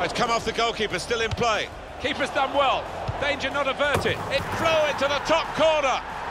It's come off the goalkeeper, still in play. Keeper's done well. Danger not averted. It flew into the top corner.